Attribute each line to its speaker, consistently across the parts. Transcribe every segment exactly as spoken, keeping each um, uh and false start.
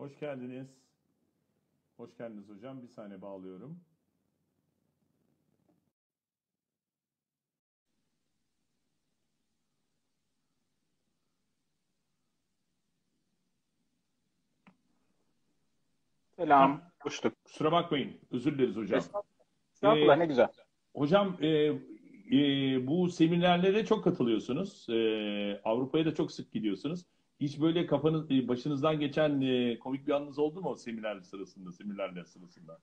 Speaker 1: Hoş geldiniz. Hoş geldiniz hocam. Bir saniye bağlıyorum.
Speaker 2: Selam.
Speaker 1: Hah,
Speaker 2: Hoştuk.
Speaker 1: kusura bakmayın. Özür dileriz hocam.
Speaker 2: Estağfurullah.
Speaker 1: Ee,
Speaker 2: Estağfurullah, ne güzel.
Speaker 1: hocam e, e, bu seminerlere çok katılıyorsunuz. Ee, Avrupa'ya da çok sık gidiyorsunuz. Hiç böyle kafanız, e, başınızdan geçen e, komik bir anınız oldu mu o seminer sırasında, seminerler sırasında?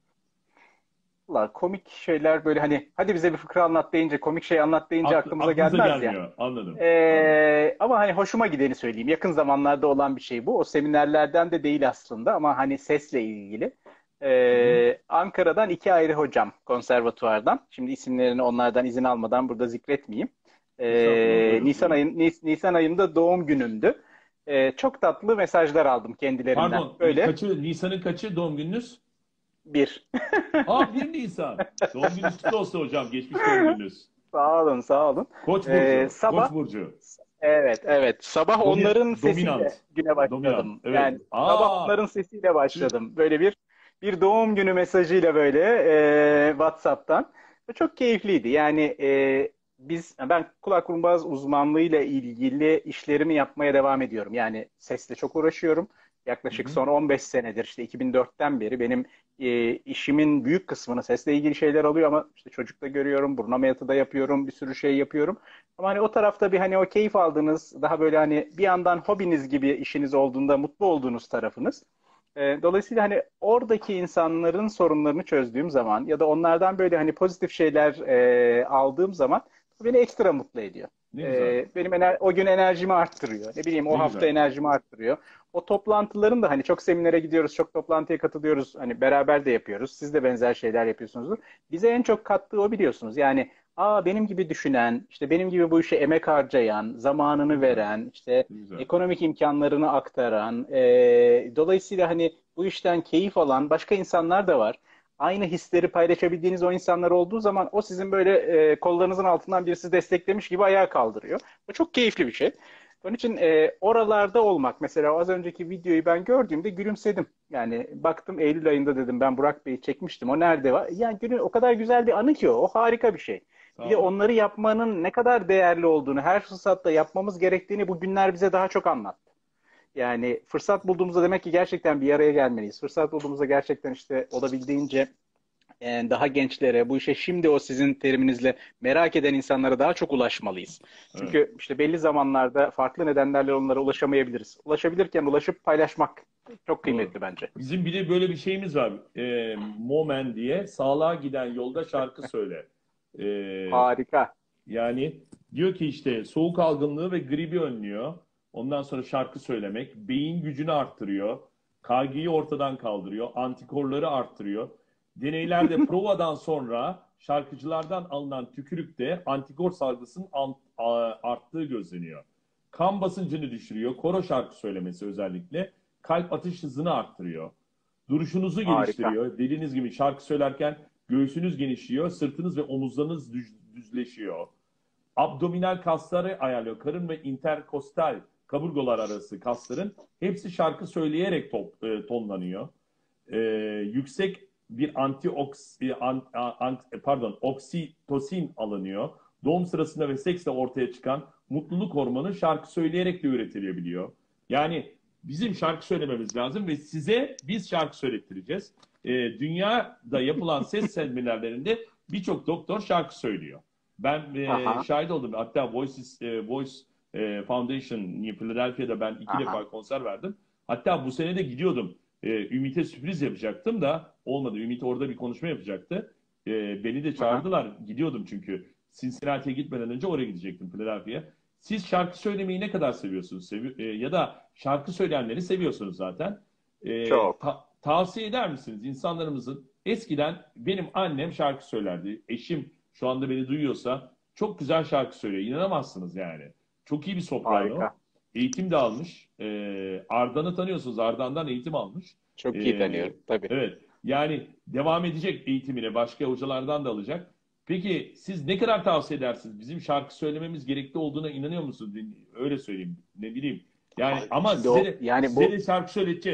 Speaker 2: Valla komik şeyler böyle hani hadi bize bir fıkra anlat deyince komik şey anlat deyince
Speaker 1: Aklı,
Speaker 2: aklımıza
Speaker 1: aklınıza
Speaker 2: gelmez ya.
Speaker 1: gelmiyor. Anladım. Anladım.
Speaker 2: Ee, ama hani hoşuma gideni söyleyeyim. Yakın zamanlarda olan bir şey bu. O seminerlerden de değil aslında ama hani sesle ilgili.
Speaker 1: Hı hı.
Speaker 2: Ee, Ankara'dan iki ayrı hocam konservatuvardan. Şimdi isimlerini onlardan izin almadan burada zikretmeyeyim.
Speaker 1: Estağfurullah.
Speaker 2: Ee,
Speaker 1: Buyurun,
Speaker 2: Nisan
Speaker 1: buyurun.
Speaker 2: ayın Nis- Nisan ayında doğum günümdü. Ee, çok tatlı mesajlar aldım kendilerinden.
Speaker 1: Pardon,
Speaker 2: Böyle
Speaker 1: kaçı, Nisan'ın kaçı doğum gününüz?
Speaker 2: bir.
Speaker 1: Aa, bir Nisan. Doğum gününüz kutlu olsun hocam. Geçmiş doğum gününüz.
Speaker 2: Sağ olun, sağ olun.
Speaker 1: Koç
Speaker 2: Ee,
Speaker 1: burcu. Koç
Speaker 2: sabah,
Speaker 1: burcu.
Speaker 2: evet, evet. Sabah
Speaker 1: Domi
Speaker 2: onların
Speaker 1: dominant.
Speaker 2: sesiyle güne
Speaker 1: Dominant.
Speaker 2: başladım.
Speaker 1: Evet.
Speaker 2: Yani sabah
Speaker 1: Aa,
Speaker 2: onların sesiyle
Speaker 1: tüh.
Speaker 2: başladım. Böyle bir bir doğum günü mesajıyla böyle e, WhatsApp'tan. Ve çok keyifliydi. Yani e, biz, ben kulak burun boğaz uzmanlığıyla ilgili işlerimi yapmaya devam ediyorum. Yani sesle çok uğraşıyorum.
Speaker 1: Hı
Speaker 2: Yaklaşık
Speaker 1: hı.
Speaker 2: son on beş senedir işte iki bin dörtten beri benim e, işimin büyük kısmını sesle ilgili şeyler alıyor ama işte çocukta görüyorum, burun ameliyatı da yapıyorum, bir sürü şey yapıyorum. Ama hani o tarafta bir hani o keyif aldığınız, daha böyle hani bir yandan hobiniz gibi işiniz olduğunda mutlu olduğunuz tarafınız. E, dolayısıyla hani oradaki insanların sorunlarını çözdüğüm zaman ya da onlardan böyle hani pozitif şeyler e, aldığım zaman beni ekstra mutlu ediyor.
Speaker 1: Ne güzel.
Speaker 2: E, benim ener o gün enerjimi arttırıyor. Ne bileyim
Speaker 1: Ne
Speaker 2: o hafta
Speaker 1: güzel.
Speaker 2: enerjimi arttırıyor. O toplantıların da hani çok seminere gidiyoruz, çok toplantıya katılıyoruz. Hani beraber de yapıyoruz. Siz de benzer şeyler yapıyorsunuzdur. Bize en çok kattığı o, biliyorsunuz. Yani aa, benim gibi düşünen, işte benim gibi bu işe emek harcayan,
Speaker 1: Ne
Speaker 2: zamanını
Speaker 1: güzel.
Speaker 2: veren, işte
Speaker 1: Ne güzel.
Speaker 2: ekonomik imkanlarını aktaran, e, dolayısıyla hani bu işten keyif alan başka insanlar da var. Aynı hisleri paylaşabildiğiniz o insanlar olduğu zaman o sizin böyle e, kollarınızın altından birisi desteklemiş gibi ayağa kaldırıyor. Bu çok keyifli bir şey. Onun için e, oralarda olmak, mesela az önceki videoyu ben gördüğümde gülümsedim. Yani baktım Eylül ayında, dedim ben Burak Bey'i çekmiştim. O nerede var? Yani günün o kadar güzel bir anı ki o. O harika bir şey. Bir
Speaker 1: Sağ
Speaker 2: de
Speaker 1: olun.
Speaker 2: onları yapmanın ne kadar değerli olduğunu, her fırsatta yapmamız gerektiğini bu günler bize daha çok anlattı. Yani fırsat bulduğumuzda demek ki gerçekten bir araya gelmeliyiz. Fırsat bulduğumuzda gerçekten işte olabildiğince e, daha gençlere, bu işe şimdi o sizin teriminizle merak eden insanlara daha çok ulaşmalıyız.
Speaker 1: Evet.
Speaker 2: Çünkü işte belli zamanlarda farklı nedenlerle onlara ulaşamayabiliriz. Ulaşabilirken ulaşıp paylaşmak çok
Speaker 1: Doğru.
Speaker 2: kıymetli bence.
Speaker 1: Bizim bir de böyle bir şeyimiz var. E, Momen diye. Sağlığa giden yolda şarkı söyle. E,
Speaker 2: Harika.
Speaker 1: Yani diyor ki işte soğuk algınlığı ve gribi önlüyor. Ondan sonra şarkı söylemek beyin gücünü arttırıyor. Kaygıyı ortadan kaldırıyor. Antikorları arttırıyor. Deneylerde provadan sonra şarkıcılardan alınan tükürükte antikor salgısının arttığı gözleniyor. Kan basıncını düşürüyor. Koro şarkı söylemesi özellikle kalp atış hızını arttırıyor. Duruşunuzu
Speaker 2: Harika.
Speaker 1: geliştiriyor. Dediğiniz gibi şarkı söylerken göğsünüz genişliyor, sırtınız ve omuzlarınız düz- düzleşiyor. Abdominal kasları ayarlıyor. Karın ve interkostal kaburgalar arası kasların hepsi şarkı söyleyerek top, e, tonlanıyor. E, Yüksek bir antioks e, an, an, pardon oksitosin alınıyor. Doğum sırasında ve seksle ortaya çıkan mutluluk hormonu şarkı söyleyerek de üretilebiliyor. Yani bizim şarkı söylememiz lazım ve size biz şarkı söylettireceğiz. E, dünyada yapılan ses seminerlerinde birçok doktor şarkı söylüyor. Ben e,
Speaker 2: Aha.
Speaker 1: şahit oldum. Hatta Voices, e, Voice e, Foundation Philadelphia'da ben iki
Speaker 2: Aha.
Speaker 1: defa konser verdim. Hatta bu sene de gidiyordum. E, Ümit'e sürpriz yapacaktım da olmadı. Ümit orada bir konuşma yapacaktı. E, beni de
Speaker 2: Aha.
Speaker 1: çağırdılar. Gidiyordum çünkü. Cincinnati'ye gitmeden önce oraya gidecektim, Philadelphia'ya. Siz şarkı söylemeyi ne kadar seviyorsunuz? Sevi e, ya da şarkı söyleyenleri seviyorsunuz zaten. E,
Speaker 2: Çok.
Speaker 1: ta- tavsiye eder misiniz insanlarımızın? Eskiden benim annem şarkı söylerdi. Eşim şu anda beni duyuyorsa çok güzel şarkı söylüyor. İnanamazsınız yani. Çok iyi bir soprano.
Speaker 2: Harika.
Speaker 1: Eğitim de almış. Ee, Ardan'ı tanıyorsunuz. Ardan'dan eğitim almış.
Speaker 2: Çok iyi
Speaker 1: Ee,
Speaker 2: tanıyorum. Tabii.
Speaker 1: evet. Yani devam edecek eğitimine. Başka hocalardan da alacak. Peki siz ne kadar tavsiye edersiniz? Bizim şarkı söylememiz gerekli olduğuna inanıyor musunuz? Öyle söyleyeyim. Ne bileyim. Yani
Speaker 2: Abi,
Speaker 1: ama
Speaker 2: şimdi
Speaker 1: size
Speaker 2: o
Speaker 1: de
Speaker 2: yani
Speaker 1: size
Speaker 2: bu
Speaker 1: de şarkı söyleteceğiz.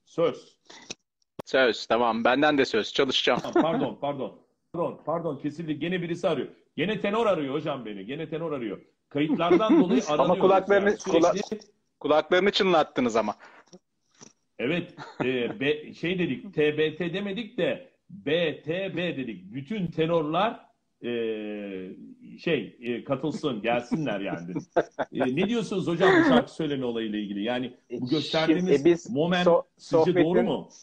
Speaker 1: Söz.
Speaker 2: Söz, tamam. Benden de söz. Çalışacağım.
Speaker 1: Tamam, pardon, pardon. Pardon, pardon kesildi. Gene birisi arıyor. Gene tenor arıyor hocam beni. Gene tenor arıyor. Kayıtlardan dolayı
Speaker 2: Ama
Speaker 1: aranıyoruz yani.
Speaker 2: kulaklarını kula,
Speaker 1: Sürekli
Speaker 2: kulaklarını çınlattınız ama.
Speaker 1: evet e, B, şey dedik T B T demedik de B T B dedik. Bütün tenorlar e, şey e, katılsın, gelsinler yani dedik. E, ne diyorsunuz hocam bu şarkı söyleme olayıyla ilgili? Yani
Speaker 2: E,
Speaker 1: bu
Speaker 2: Şimdi e,
Speaker 1: gösterdiğimiz
Speaker 2: biz
Speaker 1: moment
Speaker 2: so-
Speaker 1: sizce doğru
Speaker 2: sohbetin
Speaker 1: mu?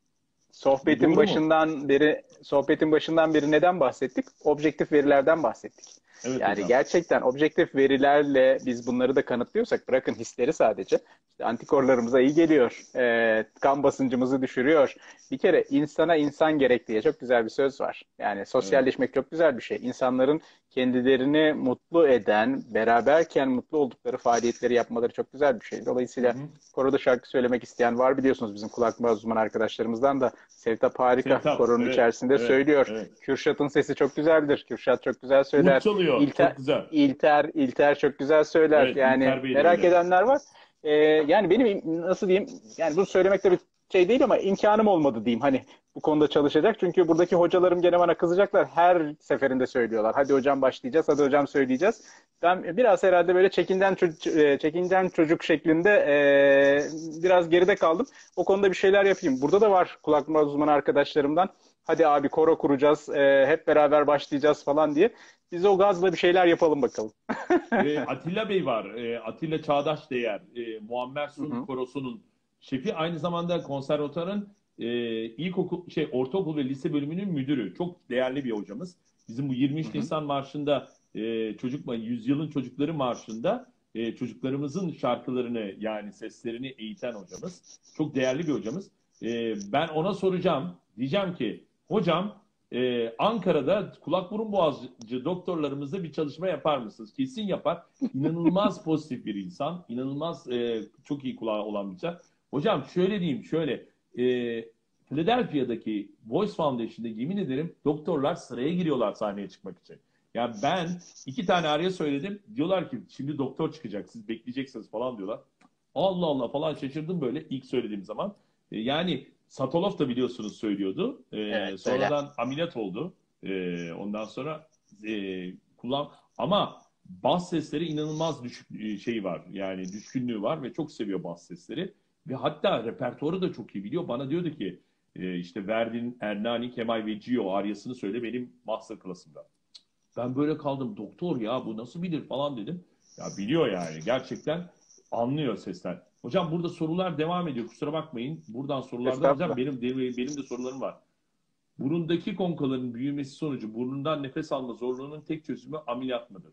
Speaker 1: Bu
Speaker 2: sohbetin
Speaker 1: doğru mu?
Speaker 2: başından beri sohbetin başından beri neden bahsettik? Objektif verilerden bahsettik.
Speaker 1: Evet
Speaker 2: Yani
Speaker 1: hocam.
Speaker 2: gerçekten objektif verilerle biz bunları da kanıtlıyorsak, bırakın hisleri, sadece işte antikorlarımıza iyi geliyor, e, kan basıncımızı düşürüyor. Bir kere insana insan gerek diye çok güzel bir söz var. Yani
Speaker 1: Evet.
Speaker 2: sosyalleşmek çok güzel bir şey. İnsanların kendilerini mutlu eden, beraberken mutlu oldukları faaliyetleri yapmaları çok güzel bir şey.
Speaker 1: Hı
Speaker 2: Dolayısıyla
Speaker 1: hı.
Speaker 2: koroda şarkı söylemek isteyen var, biliyorsunuz bizim kulak bazı uzman arkadaşlarımızdan da. Sevtap harika
Speaker 1: Sevtap.
Speaker 2: koronun
Speaker 1: Evet.
Speaker 2: içerisinde
Speaker 1: Evet.
Speaker 2: söylüyor.
Speaker 1: Evet.
Speaker 2: Kürşat'ın sesi çok güzeldir. Kürşat çok güzel
Speaker 1: Ut
Speaker 2: söyler.
Speaker 1: çalıyor.
Speaker 2: İlter,
Speaker 1: Çok güzel.
Speaker 2: İlter, İlter çok güzel söyler.
Speaker 1: Evet.
Speaker 2: Yani
Speaker 1: İlter Bey de
Speaker 2: merak
Speaker 1: öyle.
Speaker 2: edenler var. Ee, yani benim nasıl diyeyim, yani bunu söylemekte bir şey değil ama imkanım olmadı diyeyim. Hani bu konuda çalışacak. Çünkü buradaki hocalarım gene bana kızacaklar. Her seferinde söylüyorlar. Hadi hocam başlayacağız, hadi hocam söyleyeceğiz. Ben biraz herhalde böyle çekinden çocuk, çekinden çocuk şeklinde e, biraz geride kaldım. O konuda bir şeyler yapayım. Burada da var kulak uzmanı arkadaşlarımdan. Hadi abi koro kuracağız, e, hep beraber başlayacağız falan diye. Biz o gazla bir şeyler yapalım bakalım.
Speaker 1: E, Atilla Bey var. E, Atilla Çağdaş Değer. E, Muammer
Speaker 2: Hı
Speaker 1: Sun
Speaker 2: hı,
Speaker 1: Korosu'nun şefi. Aynı zamanda konservatuarın e, ilkokul, şey, ortaokul ve lise bölümünün müdürü. Çok değerli bir hocamız. Bizim bu
Speaker 2: hı
Speaker 1: yirmi üç
Speaker 2: hı.
Speaker 1: Nisan Marşı'nda e, çocuk Yüzyılın Çocukları Marşı'nda e, çocuklarımızın şarkılarını yani seslerini eğiten hocamız. Çok değerli bir hocamız. E, ben ona soracağım. Diyeceğim ki hocam ee, Ankara'da kulak burun boğazcı doktorlarımızla bir çalışma yapar mısınız? Kesin yapar. İnanılmaz pozitif bir insan. İnanılmaz e, çok iyi kulağı olan bir insan. Hocam şöyle diyeyim şöyle. E, Philadelphia'daki Voice Foundation'da yemin ederim doktorlar sıraya giriyorlar sahneye çıkmak için. Ya ben iki tane araya söyledim. Diyorlar ki şimdi doktor çıkacak siz bekleyeceksiniz falan diyorlar. Allah Allah falan şaşırdım böyle ilk söylediğim zaman. E, yani Satolov da biliyorsunuz söylüyordu. Ee,
Speaker 2: Evet, öyle.
Speaker 1: sonradan ameliyat oldu. Ee, ondan sonra e, kullan ama bas sesleri inanılmaz düşük e, şey var. Yani düşkünlüğü var ve çok seviyor bas sesleri. Ve hatta repertuarı da çok iyi biliyor. Bana diyordu ki e, işte Verdi'nin Ernani, Kemal ve Gio aryasını söyle benim master klasımda. Ben böyle kaldım. Doktor ya bu nasıl bilir falan dedim. Ya biliyor yani. Gerçekten anlıyor sesten. Hocam burada sorular devam ediyor. Kusura bakmayın. Buradan sorulardan hocam
Speaker 2: Estağfurullah.
Speaker 1: benim benim, benim de sorularım var. Burundaki konkaların büyümesi sonucu burnundan nefes alma zorluğunun tek çözümü ameliyat mıdır?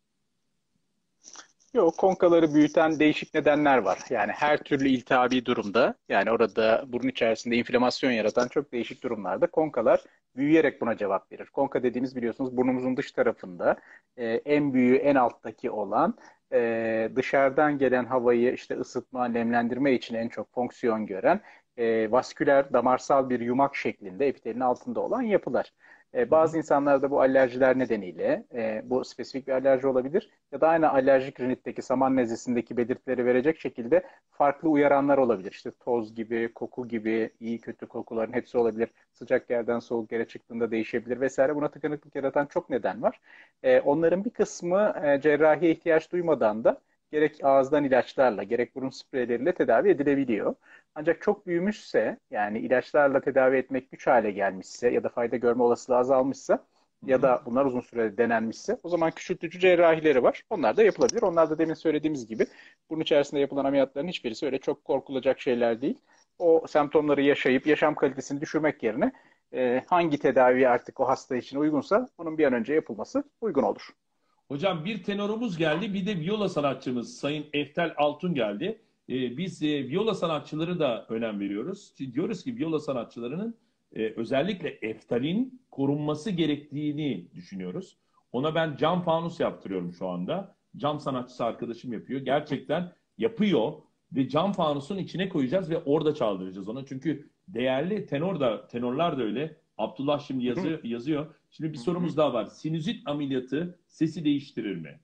Speaker 2: Yok, konkaları büyüten değişik nedenler var. Yani her türlü iltihabi durumda, yani orada burun içerisinde inflamasyon yaratan çok değişik durumlarda konkalar büyüyerek buna cevap verir. Konka dediğimiz, biliyorsunuz, burnumuzun dış tarafında e, en büyüğü en alttaki olan, e, dışarıdan gelen havayı işte ısıtma, nemlendirme için en çok fonksiyon gören e, vasküler, damarsal bir yumak şeklinde epitelin altında olan yapılar. E,
Speaker 1: Hı hı.
Speaker 2: bazı insanlarda bu alerjiler nedeniyle, e, bu spesifik bir alerji olabilir ya da aynı alerjik rinitteki, saman nezlesindeki belirtileri verecek şekilde farklı uyaranlar olabilir. İşte toz gibi, koku gibi, iyi kötü kokuların hepsi olabilir. Sıcak yerden soğuk yere çıktığında değişebilir vesaire. Buna tıkanıklık yaratan çok neden var. E, onların bir kısmı e, cerrahiye ihtiyaç duymadan da gerek ağızdan ilaçlarla, gerek burun spreyleriyle tedavi edilebiliyor. Ancak çok büyümüşse, yani ilaçlarla tedavi etmek güç hale gelmişse ya da fayda görme olasılığı azalmışsa
Speaker 1: Hı
Speaker 2: ya
Speaker 1: hı.
Speaker 2: da bunlar uzun sürede denenmişse, o zaman küçültücü cerrahileri var. Onlar da yapılabilir. Onlar da demin söylediğimiz gibi burun içerisinde yapılan ameliyatların hiçbirisi öyle çok korkulacak şeyler değil. O semptomları yaşayıp yaşam kalitesini düşürmek yerine e, hangi tedavi artık o hasta için uygunsa bunun bir an önce yapılması uygun olur.
Speaker 1: Hocam bir tenorumuz geldi, bir de viola sanatçımız Sayın Eftel Altun geldi. Ee, biz e, viola sanatçıları da önem veriyoruz. Diyoruz ki viola sanatçılarının e, özellikle Eftel'in korunması gerektiğini düşünüyoruz. Ona ben cam fanus yaptırıyorum şu anda. Cam sanatçısı arkadaşım yapıyor. Gerçekten yapıyor ve cam fanusun içine koyacağız ve orada çaldıracağız ona. Çünkü değerli tenor da tenorlar da öyle. Abdullah şimdi yazıyor, yazıyor. Şimdi bir sorumuz daha var. Sinüzit ameliyatı sesi değiştirir mi?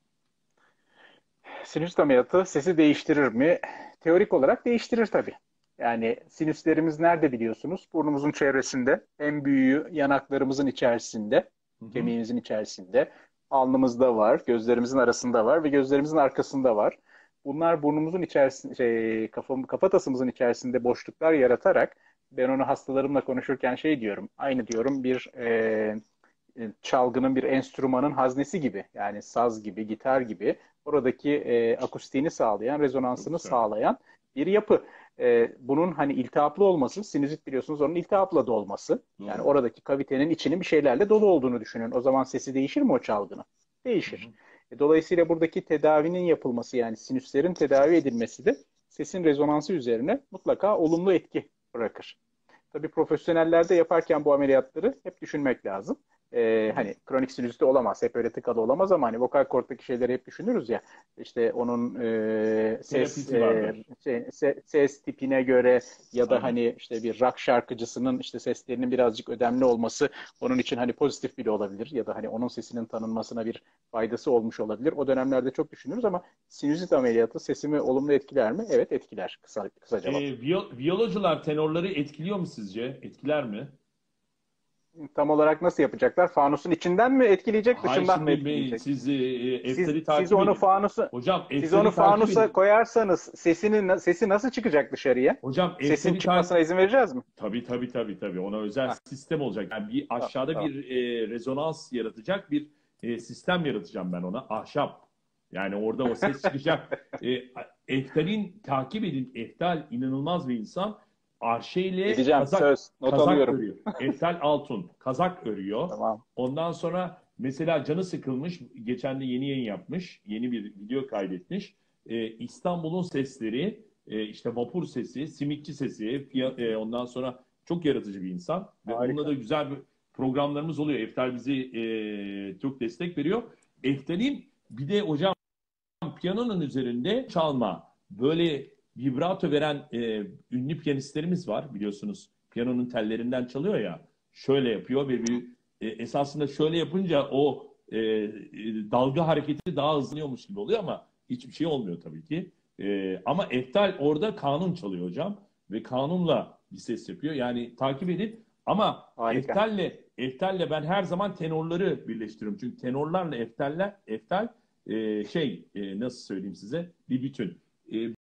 Speaker 2: Sinüs ameliyatı sesi değiştirir mi? Teorik olarak değiştirir tabii. Yani sinüslerimiz nerede biliyorsunuz? Burnumuzun çevresinde. En büyüğü yanaklarımızın içerisinde,
Speaker 1: Hı hı.
Speaker 2: kemiğimizin içerisinde. Alnımızda var, gözlerimizin arasında var ve gözlerimizin arkasında var. Bunlar burnumuzun içerisinde, şey, kafam, kafatasımızın içerisinde boşluklar yaratarak, ben onu hastalarımla konuşurken şey diyorum, aynı diyorum bir e, e, çalgının, bir enstrümanın haznesi gibi. Yani saz gibi, gitar gibi oradaki e, akustiğini sağlayan,
Speaker 1: Çok
Speaker 2: rezonansını
Speaker 1: güzel.
Speaker 2: sağlayan bir yapı. E, bunun hani iltihaplı olması, sinüzit biliyorsunuz onun iltihapla dolması. Yani
Speaker 1: Doğru.
Speaker 2: oradaki kavitenin içinin bir şeylerle dolu olduğunu düşünün. O zaman sesi değişir mi o çalgının?
Speaker 1: Hı
Speaker 2: Değişir.
Speaker 1: hı.
Speaker 2: E, dolayısıyla buradaki tedavinin yapılması, yani sinüslerin tedavi edilmesi de sesin rezonansı üzerine mutlaka olumlu etki bırakır. Tabii profesyonellerde yaparken bu ameliyatları hep düşünmek lazım. Ee,
Speaker 1: Tabii.
Speaker 2: hani kronik sinüzite olamaz, hep öyle tıkalı olamaz ama hani vokal korttaki şeyleri hep düşünürüz ya. İşte onun e, ses
Speaker 1: Terapisi
Speaker 2: e,
Speaker 1: vardır.
Speaker 2: şey, se- ses tipine göre ya da
Speaker 1: Aynen.
Speaker 2: hani işte bir rock şarkıcısının işte seslerinin birazcık ödemli olması onun için hani pozitif bile olabilir ya da hani onun sesinin tanınmasına bir faydası olmuş olabilir. O dönemlerde çok düşünürüz ama sinüzit ameliyatı sesimi olumlu etkiler mi? Evet, etkiler. Kısa, kısa
Speaker 1: E,
Speaker 2: cevap.
Speaker 1: viyo- viyolocular tenorları etkiliyor mu sizce? Etkiler mi?
Speaker 2: Tam olarak nasıl yapacaklar? Fanusun içinden mi etkileyecek,
Speaker 1: Hayır,
Speaker 2: dışından mı
Speaker 1: şimdi be-
Speaker 2: etkileyecek?
Speaker 1: siz e, e,
Speaker 2: Siz
Speaker 1: Eftal'i
Speaker 2: siz
Speaker 1: takip
Speaker 2: onu
Speaker 1: edin.
Speaker 2: fanusa
Speaker 1: Hocam
Speaker 2: siz onu
Speaker 1: Eftal'i takip
Speaker 2: fanusa
Speaker 1: edin.
Speaker 2: koyarsanız sesinin sesi nasıl çıkacak dışarıya?
Speaker 1: Hocam
Speaker 2: Sesin
Speaker 1: Eftal'i takip...
Speaker 2: çıkmasına izin vereceğiz mi?
Speaker 1: Tabii tabii tabii tabii. Ona özel
Speaker 2: Hah,
Speaker 1: sistem olacak. Yani bir
Speaker 2: tamam,
Speaker 1: aşağıda
Speaker 2: tamam.
Speaker 1: bir e, rezonans yaratacak bir e, sistem yaratacağım ben ona. Ahşap. Yani orada o ses çıkacak. E, Eftal'in takip edin. Eftal inanılmaz bir insan. Arşeyle
Speaker 2: Edeceğim,
Speaker 1: kazak
Speaker 2: söz. Not
Speaker 1: kazak
Speaker 2: alıyorum.
Speaker 1: örüyor. Eftal Altun kazak örüyor.
Speaker 2: Tamam.
Speaker 1: Ondan sonra mesela canı sıkılmış. Geçen de yeni yayın yapmış. Yeni bir video kaydetmiş. E, İstanbul'un sesleri, e, işte vapur sesi, simitçi sesi, fiya- e, ondan sonra çok yaratıcı bir insan ve onunla da
Speaker 2: Harika.
Speaker 1: güzel bir programlarımız oluyor. Eftal bizi e, çok destek veriyor. Eftal'in bir de hocam piyanonun üzerinde çalma, böyle vibrato veren e, ünlü piyanistlerimiz var biliyorsunuz. Piyanonun tellerinden çalıyor ya. Şöyle yapıyor ve bir e, esasında şöyle yapınca o e, e, dalga hareketi daha hızlanıyormuş gibi oluyor ama hiçbir şey olmuyor tabii ki. E, ama Eftal orada kanun çalıyor hocam ve kanunla bir ses yapıyor. Yani takip edin ama
Speaker 2: Harika.
Speaker 1: Eftal'le Eftal'le ben her zaman tenorları birleştiriyorum. Çünkü tenorlarla Eftal'ler Eftal e, şey e, nasıl söyleyeyim size bir bütün. E,